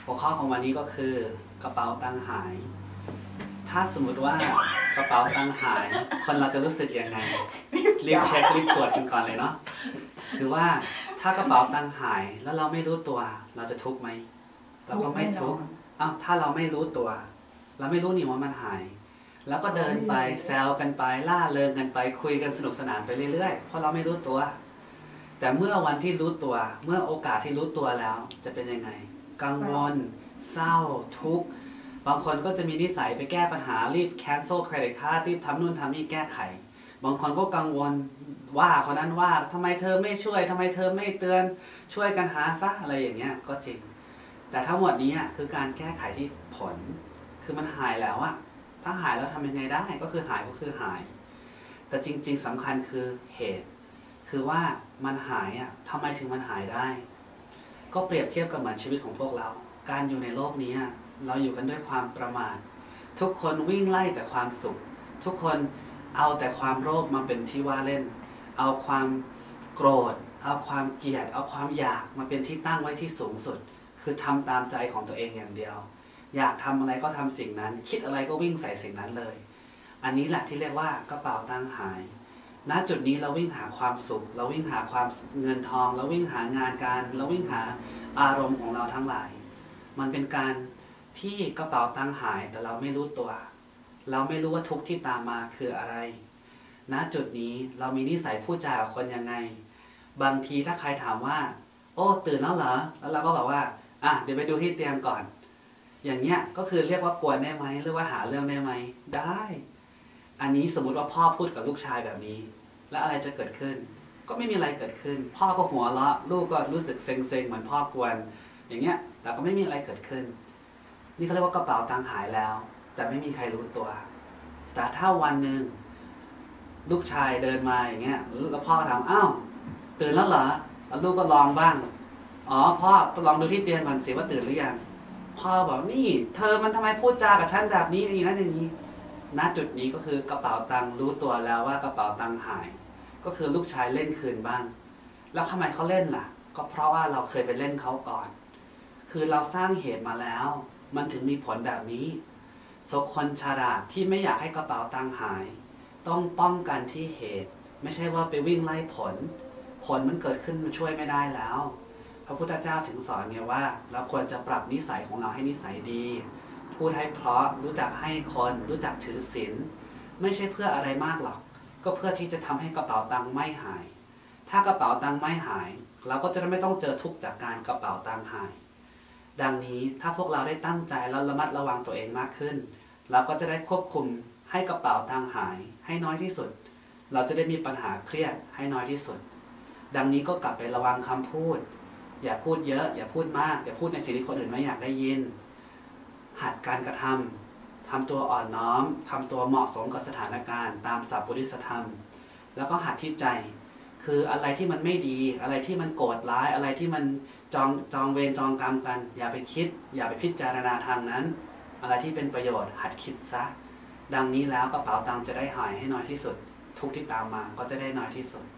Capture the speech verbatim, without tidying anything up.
หัวข้อของวันนี้ก็คือกระเป๋าตังค์หายถ้าสมมติว่ากระเป๋าตังค์หายคนเราจะรู้สึกยังไงรีบเช็ครีบตรวจกันก่อนเลยเนาะคือว่าถ้ากระเป๋าตังค์หายแล้วเราไม่รู้ตัวเราจะทุกข์ไหมเราก็ไม่ทุกข์อ้าวถ้าเราไม่รู้ตัวเราไม่รู้นี่ว่ามันหายแล้วก็เดินไปแซวกันไปล่าเริงกันไปคุยกันสนุกสนานไปเรื่อยๆเพราะเราไม่รู้ตัวแต่เมื่อวันที่รู้ตัวเมื่อโอกาสที่รู้ตัวแล้วจะเป็นยังไงกังวลเศร้าทุกข์บางคนก็จะมีนิสัยไปแก้ปัญหารีบ cancel credit card รีบทำนู่นทำนี่แก้ไขบางคนก็กังวลว่าคนนั้นว่าทำไมเธอไม่ช่วยทำไมเธอไม่เตือนช่วยกันหาซะอะไรอย่างเงี้ยก็จริงแต่ทั้งหมดนี้คือการแก้ไขที่ผลคือมันหายแล้วอะถ้าหายแล้วทำยังไงได้ก็คือหายก็คือหายแต่จริงๆสำคัญคือเหตุคือว่ามันหายอะทำไมถึงมันหายได้ก็เปรียบเทียบกับเหมือนชีวิตของพวกเราการอยู่ในโลกนี้เราอยู่กันด้วยความประมาททุกคนวิ่งไล่แต่ความสุขทุกคนเอาแต่ความโลภมาเป็นที่ว่าเล่นเอาความโกรธเอาความเกลียดเอาความอยากมาเป็นที่ตั้งไว้ที่สูงสุดคือทำตามใจของตัวเองอย่างเดียวอยากทำอะไรก็ทำสิ่งนั้นคิดอะไรก็วิ่งใส่สิ่งนั้นเลยอันนี้แหละที่เรียกว่ากระเป๋าตังค์หายณจุดนี้เราวิ่งหาความสุขเราวิ่งหาความเงินทองเราวิ่งหางานการเราวิ่งหาอารมณ์ของเราทั้งหลายมันเป็นการที่กระเป๋าตังค์หายแต่เราไม่รู้ตัวเราไม่รู้ว่าทุกข์ที่ตามมาคืออะไรณจุดนี้เรามีนิสัยพูดจากับคนยังไงบางทีถ้าใครถามว่าโอ้ตื่นแล้วเหรอแล้วเราก็บอกว่าอ่ะเดี๋ยวไปดูที่เตียงก่อนอย่างเงี้ยก็คือเรียกว่ากวนได้ไหมหรือว่าหาเรื่องได้ไหมได้อันนี้สมมุติว่าพ่อพูดกับลูกชายแบบนี้แล้วอะไรจะเกิดขึ้นก็ไม่มีอะไรเกิดขึ้นพ่อก็หัวเราะลูกก็รู้สึกเซ็งๆเหมือนพ่อกวนอย่างเงี้ยแต่ก็ไม่มีอะไรเกิดขึ้นนี่เขาเรียกว่ากระเป๋าตังค์หายแล้วแต่ไม่มีใครรู้ตัวแต่ถ้าวันหนึ่งลูกชายเดินมาอย่างเงี้ยแล้วพ่อถามอ้าวตื่นแล้วเหรอแล้วลูกก็ลองบ้างอ๋อพ่อลองดูที่เตียงก่อนสิว่าตื่นหรือยังพ่อบอกนี่เธอมันทำไมพูดจากับฉันแบบนี้อย่างนั้นอย่างนี้ณจุดนี้ก็คือกระเป๋าตังค์รู้ตัวแล้วว่ากระเป๋าตังค์หายก็คือลูกชายเล่นคืนบ้างแล้วทำไมเขาเล่นล่ะก็เพราะว่าเราเคยไปเล่นเขาก่อนคือเราสร้างเหตุมาแล้วมันถึงมีผลแบบนี้สกคนฉลาดที่ไม่อยากให้กระเป๋าตังค์หายต้องป้องกันที่เหตุไม่ใช่ว่าไปวิ่งไล่ผลผลมันเกิดขึ้นมันช่วยไม่ได้แล้วพระพุทธเจ้าถึงสอนเนี่ยว่าเราควรจะปรับนิสัยของเราให้นิสัยดีพูดให้เพราะรู้จักให้คนรู้จักถือศีลไม่ใช่เพื่ออะไรมากหรอกก็เพื่อที่จะทำให้กระเป๋าตังค์ไม่หายถ้ากระเป๋าตังค์ไม่หายเราก็จะไม่ต้องเจอทุกข์จากการกระเป๋าตังค์หายดังนี้ถ้าพวกเราได้ตั้งใจแล้วระมัดระวังตัวเองมากขึ้นเราก็จะได้ควบคุมให้กระเป๋าตังค์หายให้น้อยที่สุดเราจะได้มีปัญหาเครียดให้น้อยที่สุดดังนี้ก็กลับไประวังคำพูดอย่าพูดเยอะอย่าพูดมากอย่าพูดในสิ่งที่คนอื่นไม่อยากได้ยินหัดการกระทำทำตัวอ่อนน้อมทำตัวเหมาะสมกับสถานการณ์ตามสัพพุริสธรรมแล้วก็หัดที่ใจคืออะไรที่มันไม่ดีอะไรที่มันโกรธร้ายอะไรที่มันจองจองเวรจองกรรมกันอย่าไปคิดอย่าไปพิจารณาทางนั้นอะไรที่เป็นประโยชน์หัดคิดซะดังนี้แล้วกระเป๋าตังค์จะได้หายให้น้อยที่สุดทุกที่ตามมาก็จะได้น้อยที่สุด